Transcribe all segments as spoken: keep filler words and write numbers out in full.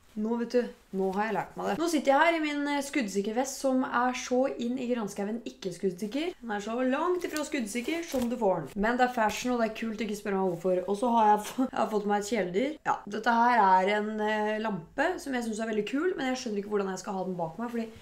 Nå vet du, nå har jeg lært meg det. Nå sitter jeg her i min skuddsikker vest som er så inn i granskauen ikke skuddsikker. Den er så langt ifra skuddsikker som du får den. Men det er fashion og det er kult, ikke spør meg hvorfor. Og så har jeg, jeg har fått meg et kjæledyr. Ja, dette her er en uh, lampe som jeg synes er veldig kul, men jeg skjønner ikke hvordan jeg skal ha den bak meg, fordi...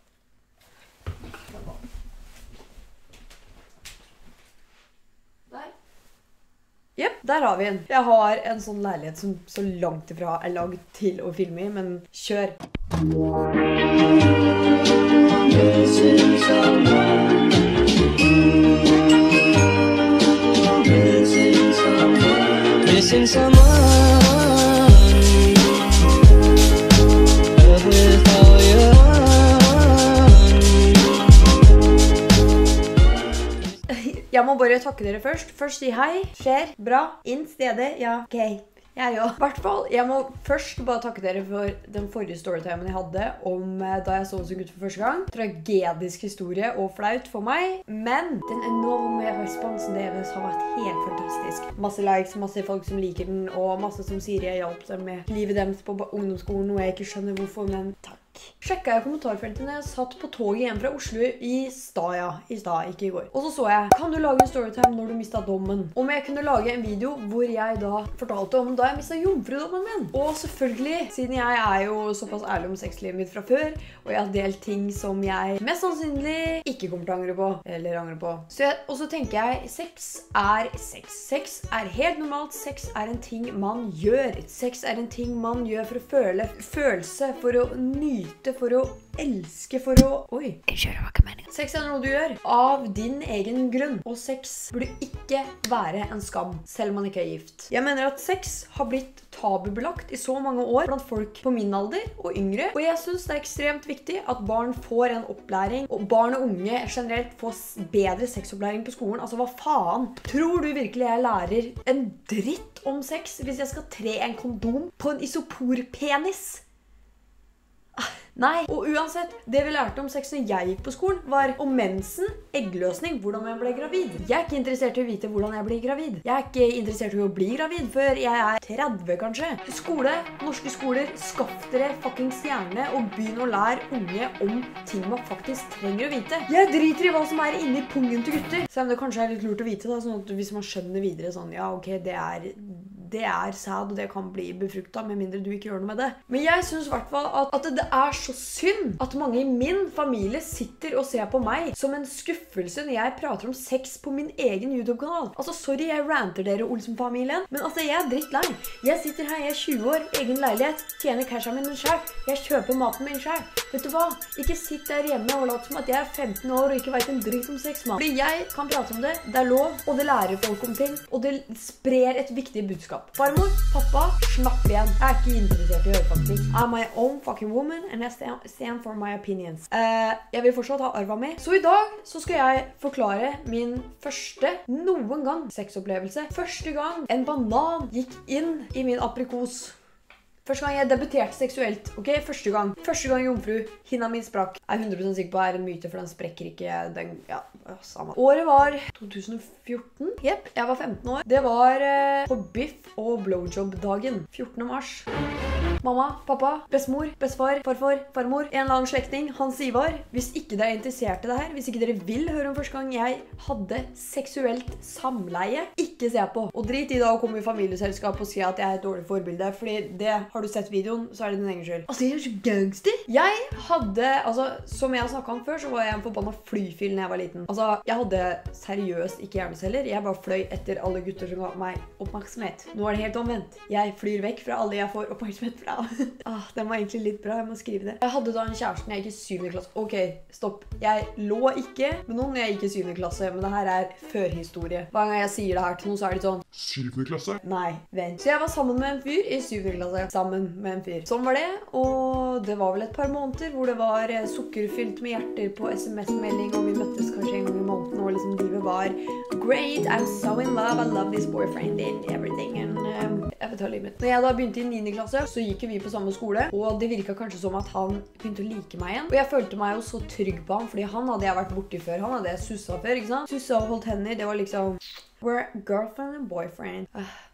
Jep, der har vi den. Jeg har en sånn leilighet som så langt ifra er laget til å filme i, men kjør! Missing someone. Missing someone. Missing someone. With all your Jeg må bare takke dere først. Først si hei. Skjer. Bra. Inn stede. Ja. Ok. Jeg jo. I hvert fall, jeg må først bare takke dere for den forrige storytimen jeg hadde om da jeg så som gutt for første gang. Tragedisk historie og flaut for meg. Men den enorme responsen deres har vært helt fantastisk. Masse likes, masse folk som liker den, og masse som sier jeg hjalp dem med livet deres på ungdomsskolen, noe jeg ikke skjønner hvorfor, men takk. Sjekket jeg kommentarfeltet når jeg satt på toget hjem fra Oslo i stad, ja. I stad, ikke i går. Og så så jeg, kan du lage en storytime når du mistet dommen? Om jeg kunne lage en video hvor jeg da fortalte om da jeg mistet jomfrudommen min. Og selvfølgelig, siden jeg er jo såpass ærlig om sexlivet mitt fra før, og jeg har delt ting som jeg mest sannsynlig ikke kommer til å angre på, eller angre på. Så jeg, og så tenker jeg, sex er sex. Sex er helt normalt. Sex er en ting man gjør. Sex er en ting man gjør for å føle følelse, for å nyte, for å elske, for å... Oi, jeg kjører hva ikke meningen. Sex er noe du gjør av din egen grunn, og sex burde ikke være en skam, selv om man ikke er gift. Jeg mener at sex har blitt tabubelagt i så mange år blant folk på min alder og yngre, og jeg synes det er ekstremt viktig at barn får en opplæring, og barn og unge generelt får bedre sexopplæring på skolen. Altså, hva faen? Tror du virkelig jeg lærer en dritt om sex hvis jeg skal tre en kondom på en isoporpenis? Nei, og uansett, det vi lærte om sex når jeg gikk på skolen var om mensen, eggløsning, hvordan jeg ble gravid. Jeg er ikke interessert i å vite hvordan jeg blir gravid. Jeg er ikke interessert i å bli gravid før jeg er tretti kanskje. Skole, norske skoler, skaff dere fucking stjerne og begynn å lære unge om ting man faktisk trenger å vite. Jeg driter i hva som er inne i pungen til gutter. Selv om det kanskje er litt lurt å vite da, sånn at hvis man skjønner videre sånn, ja ok, det er... det er sæd, og det kan bli befruktet, med mindre du ikke gjør noe med det. Men jeg synes i hvert fall at, at det er så synd at mange i min familie sitter og ser på meg som en skuffelse når jeg prater om sex på min egen YouTube-kanal. Altså, sorry, jeg ranter dere, Olsen-familien, men altså, jeg er drittlei. Jeg sitter her, jeg er tjue år, egen leilighet, tjener cashen min selv, jeg kjøper maten min selv. Vet du hva? Ikke sitt der hjemme og lat som at jeg er femten år og ikke vet en dritt om sex, mann. Fordi jeg kan prate om det, det er lov, og det lærer folk om ting, og det sprer et viktig budskap. Farmor, pappa, slapp igjen. Jeg er ikke interessert i å høre faktisk. I'm my own fucking woman, and I stand, stand for my opinions. Uh, jeg vil fortsatt ha arva mi. Så i dag så skal jeg forklare min første, noen gang, sexopplevelse. Første gang en banan gikk inn i min aprikos. Første gang jeg debuterte seksuelt, ok? Første gang. Første gang jomfru, hinna min sprakk. Jeg er hundre prosent sikker på at det er en myte, for den sprekker ikke. Den, ja, samme. Året var to tusen og fjorten. Jepp, jeg var femten år. Det var eh, på biff og blowjob-dagen. fjortende mars. Mamma, pappa, bestemor, bestefar, farfar, farmor, en eller annen slekting, Hans Ivar. Hvis ikke dere er interessert i det her, hvis ikke dere vil høre om første gang jeg hadde seksuelt samleie, ikke se på. Og drit i da å komme i familieselskap og si at jeg er et dårlig forbilde, fordi det, har du sett videoen, så er det din egen skyld. Altså, jeg er så gangster! Jeg hadde, altså, som jeg har snakket om før, så var jeg en forbannet flyfyll når jeg var liten. Altså, jeg hadde seriøst ikke hjerneceller. Jeg bare fløy etter alle gutter som ga meg oppmerksomhet. Nå er det helt omvendt. Jeg flyr vekk fra alle jeg får oppmerksomhet fra. Ah, den var egentlig litt bra, jeg må skrive det. Jeg hadde da en kjæreste når jeg gikk i syvende klasse. Ok, stopp. Jeg lå ikke med noen når jeg gikk i syvende klasse, men det her er førhistorie. Hver gang jeg sier det her til noen, så er det sånn syvende klasse? Nei, vent. Så jeg var sammen med en fyr i syvende klasse. Sammen med en fyr. Sånn var det, og det var vel et par måneder hvor det var sukkerfylt med hjerter på sms-melding, og vi møttes kanskje en gang i måneden, og liksom livet var great, I'm so in love, I love this boyfriend and everything, and um, jeg vet hva livet mitt. Når jeg da begynte i niende klasse, så gikk vi på samme skole, og det virket kanskje som at han begynte å like meg igjen. Og jeg følte meg jo så trygg på ham, fordi han hadde jeg vært borti før, han hadde jeg susset før, ikke sant? Susset og holdt hender, det var liksom we're girlfriend and boyfriend. Uh.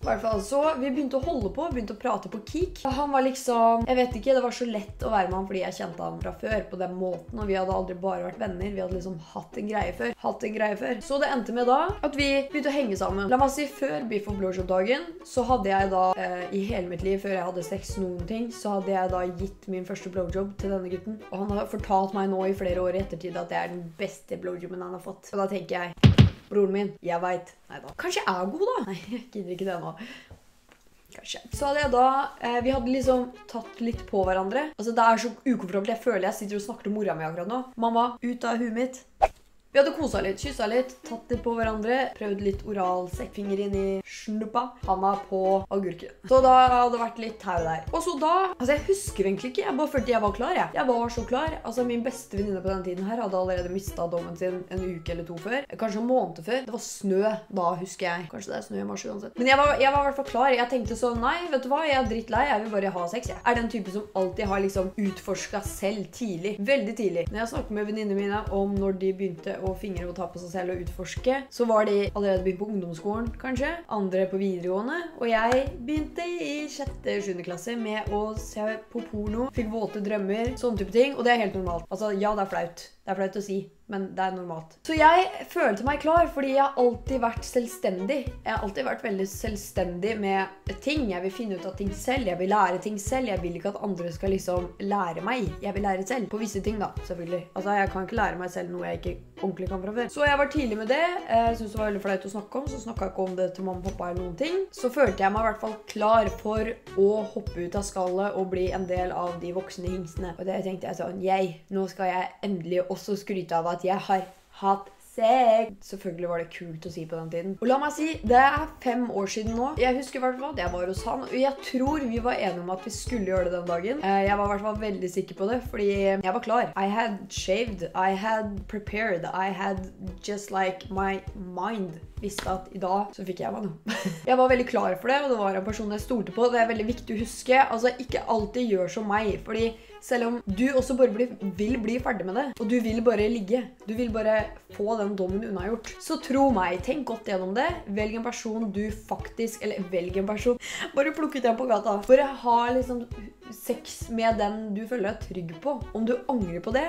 I hvert fall, så vi begynte å holde på, begynte å prate på Kik. Han var liksom, jeg vet ikke, det var så lett å være med han fordi jeg kjente han fra før på den måten, og vi hadde aldri bare vært venner, vi hadde liksom hatt en greie før, hatt en greie før. Så det endte med da at vi begynte å henge sammen. La meg si, før Biff og Blowjob-dagen, så hadde jeg da, eh, i hele mitt liv, før jeg hadde sex noen ting, så hadde jeg da gitt min første blowjob til denne gutten, og han har fortalt meg nå i flere år i ettertid at det er den beste blowjobben han har fått. Og da tenker jeg, broren min, jeg vet. Neida. Kanskje jeg er god da? Nei, jeg gidder ikke det nå. Kanskje. Så hadde jeg da, eh, vi hadde liksom tatt litt på hverandre. Altså det er så ukomfortabelt, jeg føler jeg sitter og snakker til mora mi akkurat nå. Mamma, ut av huet mitt. Vi hadde koset litt, kysset litt, tatt litt på hverandre, prøvd litt oral sekkfinger inn i snuppa, handa på agurken. Så da hadde det vært litt tau der. Og så da, altså jeg husker egentlig ikke, jeg bare følte jeg var klar, jeg. Jeg var så klar. Altså min beste venninne på den tiden her hadde allerede mistet dommen sin en uke eller to før. Kanskje en måned før. Det var snø da, husker jeg. Kanskje det er snø i mars uansett. Men jeg var, jeg var i hvert fall klar. Jeg tenkte så, nei, vet du hva, jeg er drittlei, jeg vil bare ha sex, jeg. Er den type som alltid har liksom utforsket selv tidlig. Veldig tidlig. Når jeg snakket med venninnene mine om når de begynte å fingre og ta på seg selv og utforske, så var de allerede begynt på ungdomsskolen, kanskje. Andre på videregående. Og jeg begynte i sjette sjuende klasse med å se på porno, fikk våte drømmer, sånne type ting. Og det er helt normalt. Altså, ja, det er flaut. Det er flaut å si, men det er normalt. Så jeg følte meg klar, fordi jeg har alltid vært selvstendig. Jeg har alltid vært veldig selvstendig med ting. Jeg vil finne ut av ting selv. Jeg vil lære ting selv. Jeg vil ikke at andre skal liksom lære meg. Jeg vil lære selv. På visse ting da, selvfølgelig. Altså, jeg kan ikke lære meg selv noe jeg ikke ordentlig kan fra før. Så jeg var tidlig med det. Jeg synes det var veldig flaut å snakke om, så snakket jeg ikke om det til mamma og pappa eller noen ting. Så følte jeg meg i hvert fall klar for å hoppe ut av skallet og bli en del av de voksne hingstene. Og det tenkte jeg sånn, jeg, nå skal jeg endelig også skryte av at jeg har hatt sex. Selvfølgelig var det kult å si på den tiden. Og la meg si, det er fem år siden nå. Jeg husker i hvert fall at jeg var hos han, og jeg tror vi var enige om at vi skulle gjøre det den dagen. Jeg var i hvert fall veldig sikker på det, fordi jeg var klar. I had shaved, I had prepared, I had just like my mind visste at i dag så fikk jeg meg noe. Jeg var veldig klar for det, og det var en person jeg stolte på. Det er veldig viktig å huske. Altså, ikke alltid gjør som meg, fordi selv om du også bare bli, vil bli ferdig med det, og du vil bare ligge, du vil bare få den dommen unnagjort, så tro meg, tenk godt gjennom det. Velg en person du faktisk, eller velg en person, bare plukk ut den på gata. Bare ha liksom sex med den du føler deg trygg på. Om du angrer på det,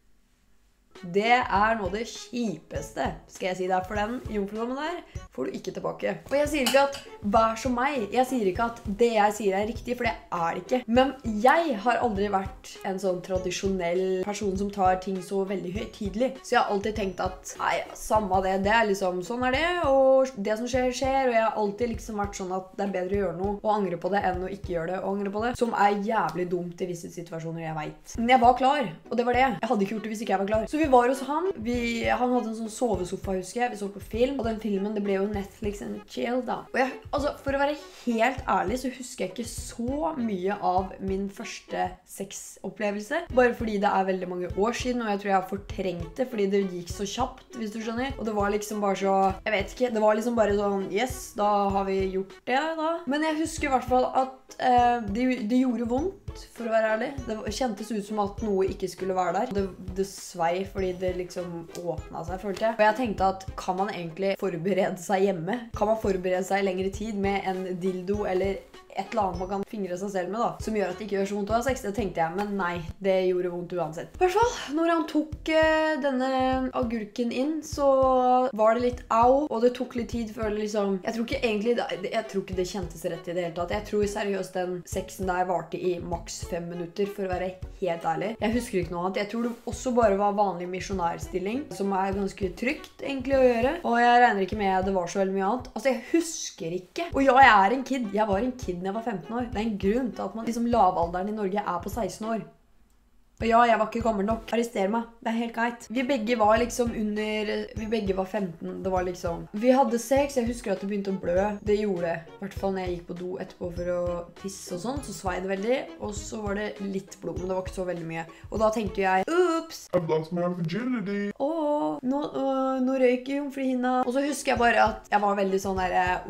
det er noe av det kjipeste, skal jeg si deg, for den jomfrudommen der får du ikke tilbake. Og jeg sier ikke at vær som meg, jeg sier ikke at det jeg sier er riktig, for det er det ikke. Men jeg har aldri vært en sånn tradisjonell person som tar ting så veldig høytidelig. Så jeg har alltid tenkt at, nei, samme det, det er liksom, sånn er det, og det som skjer, skjer, og jeg har alltid liksom vært sånn at det er bedre å gjøre noe, og angre på det, enn å ikke gjøre det, og angre på det, som er jævlig dumt i visse situasjoner, jeg vet. Men jeg var klar, og det var det. Jeg hadde ikke gjort det hvis ikke jeg var klar. Så vi var hos han. Vi, han hadde en sånn sovesofa, husker jeg. Vi så på film, og den filmen, det ble jo Netflix and chill da. Og jeg, altså, for å være helt ærlig, så husker jeg ikke så mye av min første sexopplevelse. Bare fordi det er veldig mange år siden, og jeg tror jeg har fortrengt det, fordi det gikk så kjapt, hvis du skjønner. Og det var liksom bare så, jeg vet ikke, det var liksom bare sånn, yes, da har vi gjort det da. Men jeg husker i hvert fall at eh, det, det gjorde vondt, for å være ærlig. Det kjentes ut som at noe ikke skulle være der. Det, det svei fordi det liksom åpnet seg, følte jeg. Og jeg tenkte at, kan man egentlig forberede seg hjemme? Kan man forberede seg i lengre tid med en dildo eller et eller annet man kan fingre seg selv med da, som gjør at det ikke gjør så vondt å ha sex? Det tenkte jeg, men nei, det gjorde vondt uansett. I hvert fall, når han tok uh, denne agurken inn, så var det litt au, og det tok litt tid før det liksom, jeg tror ikke egentlig, jeg tror ikke det kjentes rett i det hele tatt. Jeg tror seriøst den sexen der varte i maks fem minutter, for å være helt ærlig. Jeg husker ikke noe annet. Jeg tror det også bare var vanlig misjonærstilling, som er ganske trygt egentlig å gjøre, og jeg regner ikke med at det var så veldig mye annet. Altså, jeg husker ikke. Og ja, jeg er en kid. Jeg var en kid når jeg var femten år. Det er en grunn til at man liksom lavalderen i Norge er på seksten år. Og ja, jeg var ikke gammel nok. Arrester meg. Det er helt greit. Vi begge var liksom under... Vi begge var femten. Det var liksom... Vi hadde sex. Jeg husker at det begynte å blø. Det gjorde det. I hvert fall når jeg gikk på do etterpå for å tisse og sånn, så svei det veldig. Og så var det litt blod, men det var ikke så veldig mye. Og da tenkte jeg, ups! I've lost my virginity. Åh, nå, øh, nå røyk jomfruhinna. Og så husker jeg bare at jeg var veldig sånn der, uff.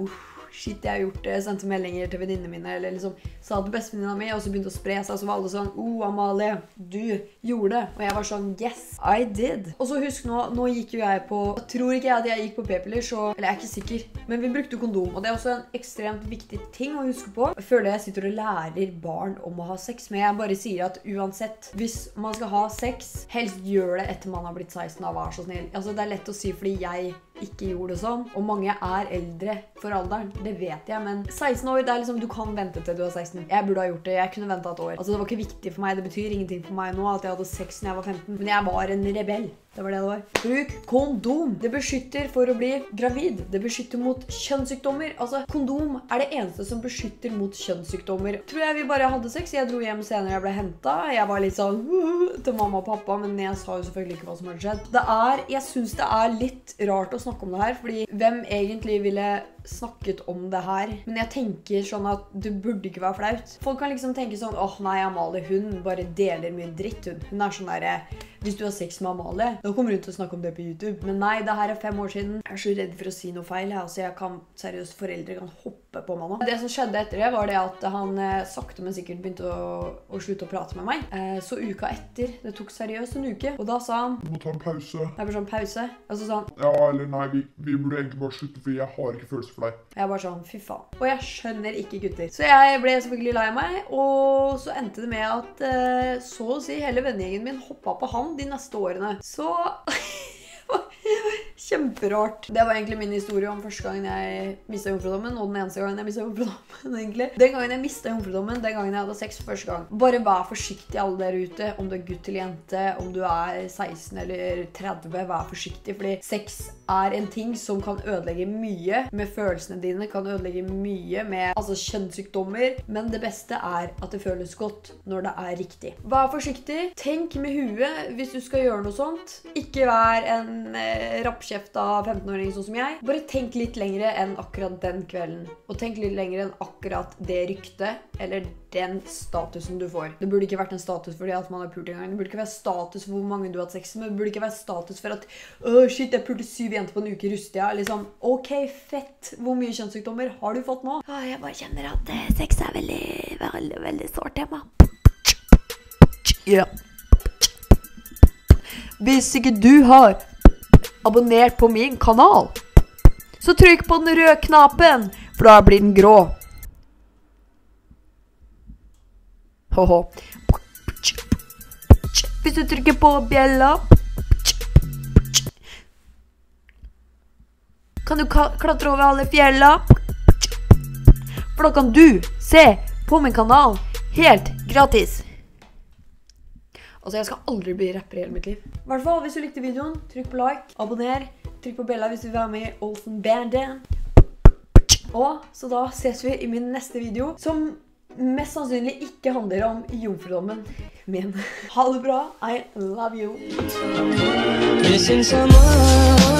shit, jeg har gjort det, sendte meldinger til venninnene mine, eller liksom sa det bestevenninna mi, og så begynte å spre seg, så var alle sånn, oh, Amalie, du gjorde det. Og jeg var sånn, yes, I did. Og så husk nå, nå gikk jo jeg på, jeg tror ikke jeg at jeg gikk på p-piller, så, eller jeg er ikke sikker, men vi brukte kondom, og det er også en ekstremt viktig ting å huske på. Jeg føler jeg sitter og lærer barn om å ha sex, men jeg bare sier at uansett, hvis man skal ha sex, helst gjør det etter man har blitt seksten, da, vær så snill. Altså, det er lett å si fordi jeg ikke gjorde det sånn, og mange er eldre for alderen, det vet jeg, men seksten år, det er liksom, du kan vente til du er seksten. Jeg burde ha gjort det, jeg kunne ventet et år. Altså, det var ikke viktig for meg, det betyr ingenting for meg nå at jeg hadde sex når jeg var femten, men jeg var en rebell. Det var det det var. Bruk kondom. Det beskytter for å bli gravid. Det beskytter mot kjønnssykdommer. Altså, kondom er det eneste som beskytter mot kjønnssykdommer. Tror jeg vi bare hadde sex. Jeg dro hjem senere jeg ble hentet. Jeg var litt sånn uh, til mamma og pappa, men jeg sa jo selvfølgelig ikke hva som hadde skjedd. Det er, jeg synes det er litt rart å snakke om det her, fordi hvem egentlig ville snakket om det her? Men jeg tenker sånn at det burde ikke være flaut. Folk kan liksom tenke sånn, åh oh, nei, Amalie, hun bare deler mye dritt, hun. Hun er sånn der, hvis du har sex med Amalie, da kommer hun til å snakke om det på YouTube. Men nei, det her er fem år siden. Jeg er så redd for å si noe feil, jeg. Altså, jeg kan, seriøst, foreldre kan hoppe på meg nå. Det som skjedde etter det var det at han eh, sakte, men sikkert begynte å, å slutte å prate med meg. Eh, så uka etter, det tok seriøst en uke, og da sa han, du må ta en pause. Jeg bare sånn, pause? Og så sa han, ja, eller nei, vi, vi burde egentlig bare slutte, for jeg har ikke følelse for deg. Jeg bare sånn, fy faen. Og jeg skjønner ikke gutter. Så jeg ble selvfølgelig lei meg, og så endte det med at eh, så å si hele vennegjengen min hoppet på han de neste årene. Så kjemperart. Det var egentlig min historie om første gangen jeg mistet jomfrudommen, og den eneste gangen jeg mistet jomfrudommen, egentlig. Den gangen jeg mistet jomfrudommen, den gangen jeg hadde sex for første gang. Bare vær forsiktig alle der ute, om du er gutt eller jente, om du er seksten eller tretti, vær forsiktig, fordi sex er en ting som kan ødelegge mye med følelsene dine, kan ødelegge mye med altså, kjønnssykdommer, men det beste er at det føles godt når det er riktig. Vær forsiktig, tenk med huet hvis du skal gjøre noe sånt. Ikke vær en eh, rappkjeft av femten-åring sånn som jeg. Bare tenk litt lengre enn akkurat den kvelden. Og tenk litt lengre enn akkurat det ryktet, eller den statusen du får. Det burde ikke vært en status fordi at man har pult en gang. Det burde ikke være status for hvor mange du har hatt sex med. Det burde ikke være status for at åh, shit, jeg pulte syv jenter på en uke i Rustia. Liksom, ok, fett. Hvor mye kjønnssykdommer har du fått nå? Åh, jeg bare kjenner at eh, sex er veldig, veldig, veldig sårt tema. Ja. Hvis ikke du har abonnert på min kanal, så trykk på den røde knappen, for da blir den grå. Hoho. Hvis du trykker på bjella, kan du klatre over alle fjella, for da kan du se på min kanal helt gratis. Altså, jeg skal aldri bli rapper i hele mitt liv. I hvert fall, hvis du likte videoen, trykk på like, abonner, trykk på bella hvis du vil være med i Olsen Banden. Og så da ses vi i min neste video, som mest sannsynlig ikke handler om jomfrudommen min. Ha det bra, I love you. Missing someone